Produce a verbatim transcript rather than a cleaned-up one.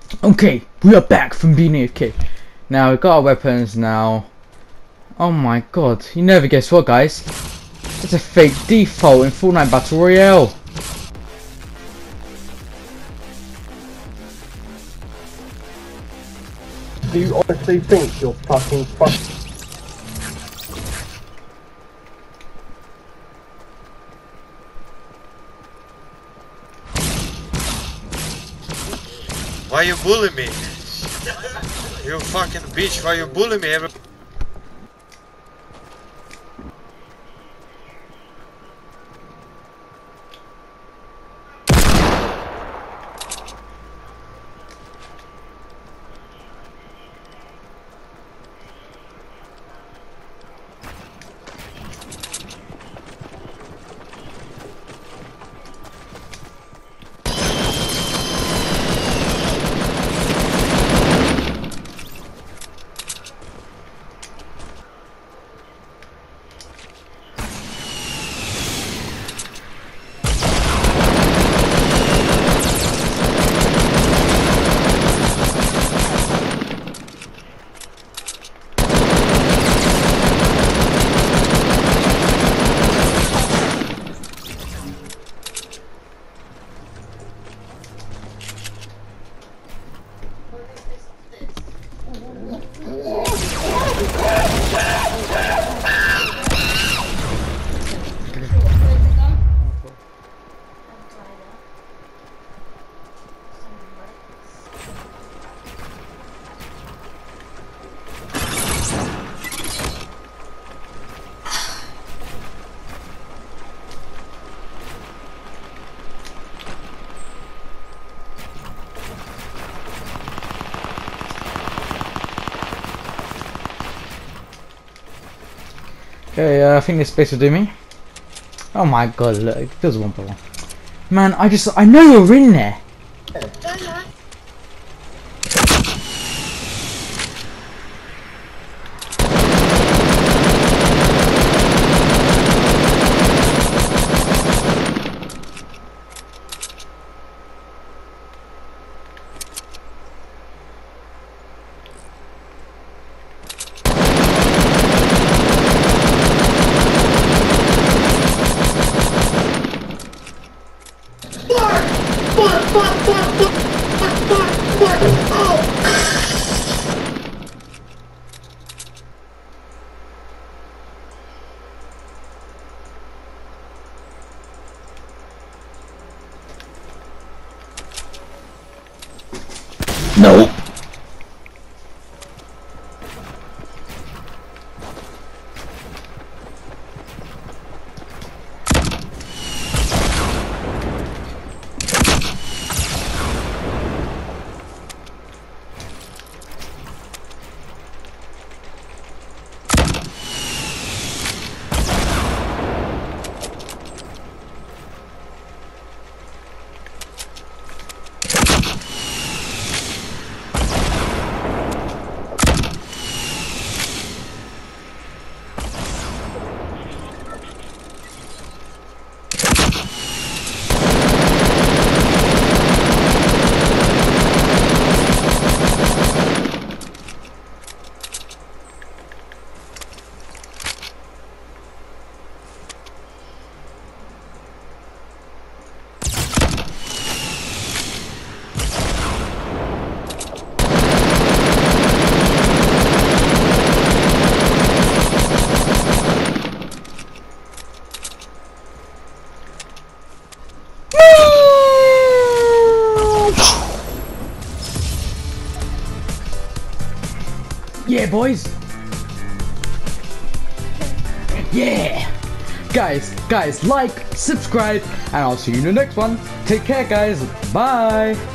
Okay, we are back from being A F K. Now we got our weapons now. Oh my god, you never guess what, guys? It's a fake default in Fortnite Battle Royale. Do you honestly think you're fucking fucking? Why you bully me? You fucking bitch, why you bully me? Every Okay, uh, I think this space will do me. Oh my god, look, it feels one by one. Man, I just, I know you're in there. No. Yeah, boys. Yeah. Guys, guys, like, subscribe, and I'll see you in the next one. Take care, guys. Bye.